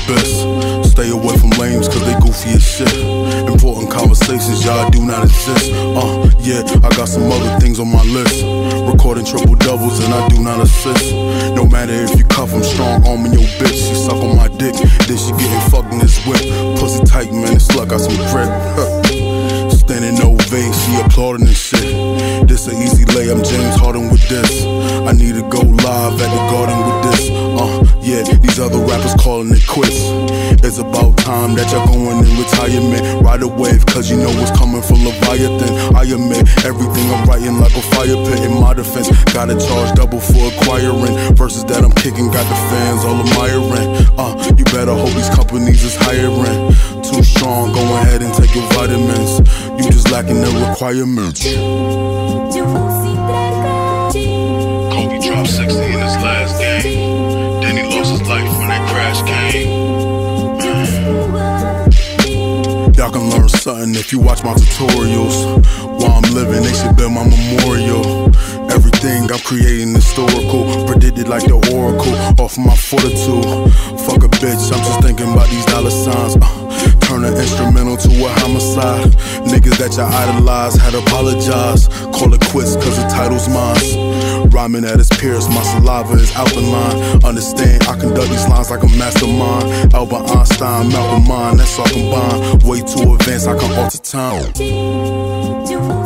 abyss. Stay away from lames cause they goofy as shit. Important conversations, y'all do not exist. Yeah, I got some other things on my list. Recording triple doubles and I do not assist. No matter if you cuff, I'm strong arm in your bitch. She suck on my dick, then she getting fucked in this whip. Pussy tight, man, this slut got some grip. Standing ovation, she applauding this shit. This an easy lay, I'm James Harden with this. I need to go live at the Garden with this. Yeah, these other rappers calling it quits. It's about time that y'all going in retirement. Ride a wave, cause you know what's coming from Leviathan. I admit, everything I'm writing like a fire pit. In my defense, gotta charge double for acquiring. Verses that I'm kicking got the fans all admiring. You better hope these companies is hiring. Too strong, go ahead and take your vitamins. You just lacking the requirements. Kobe dropped 60 in his last game. Then he lost his life when that crash came. Y'all can learn something if you watch my tutorials. While I'm living, they should build my memorial. Everything I'm creating historical, predicted like the oracle, off my fortitude. Fuck a bitch, I'm just thinking about these dollar signs. Turn an instrumental to a homicide. Niggas that you idolize had apologized. Call it quits cause the title's mine. Rhyming at its pierce, my saliva is alkaline. Understand, I conduct these lines like a mastermind. Albert Einstein, Malcolm Mine, that's all combined. Way too advanced, I can alter time.